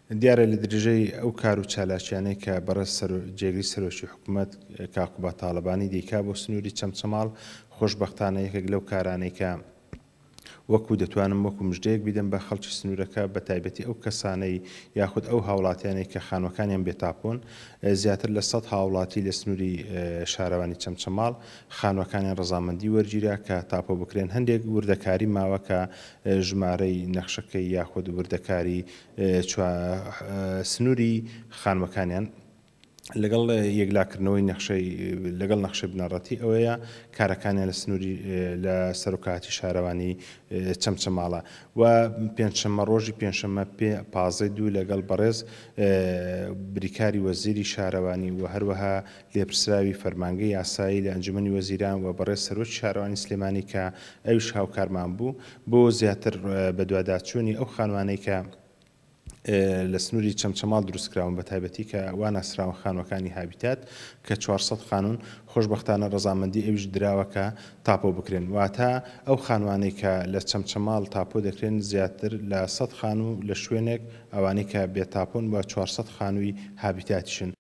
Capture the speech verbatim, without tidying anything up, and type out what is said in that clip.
دیارە لە درێژەی ئەو کار و چالاکیانەی کە بەڕێز جێگری سەرۆکی حکوومەت کاکوبا تاالبانی دیکا بۆ سنووری چەمچەماڵ خۆشببختانە یەکێک لەو کارانەی کە وەکو دەتوانم وەکو مژدەیەک بیدەم بە خەڵکی سنوورەکە بە تایبەتی ئەو کەسانەی یاخود ئەو هاوڵاتیانەی کە خانوەکانیان بێتاپۆن زیاتر لە سەد هاوڵاتی لە سنووری شارەوانی چەمچەماڵ خانوەکانیان ڕەزامەندی وەرگیرا کە تاپۆ بکرێن. هەندێک وردەکاری ماوە کە ژمارەی نەخشەکەی یاخود وردەکاری سنووری خانوەکانیان لەگەڵ یەکلاکردنەوەی نەخشەی لەگەڵ نەخشەی بنەڕەتی ئەوەیە کارەکانیان لە سنووری لە سەرۆکاتی شارەوانی چەمچەماڵە و پێنجشەممە ڕۆژی پێنجشەممە پێ پازەی دوو لەگەڵ بەڕێز بریکاری وەزیری شارەوانی و هەروەها لێپرسراوی فەرمانگەی یاسایی لە ئەنجومەنی وەزیران و بەڕێز سەرۆکی شارەوانی سلێمانی کە ئەویش هاوکارمان بوو بۆ زیاتر بە دوواداچوونی ئەو خانوانەی کە لە سنووری چەمچەماڵ دروستکراون بە تایبەتی کە وا ناسراون خانوەکانی هابیتات کە چوارسەد خانوون خۆشببختانە ڕەزامەندی ئەویش دراوەکە تاپۆ بکرێن واتە ئەو خانوانەی کە لە چەمچەماڵ تاپۆ دەکرێن زیاتر لە سەد خانوو لە شوێنێک ئەوانەی کە بێتاپۆن بە چوارسەد خانووی هابیتاتیشن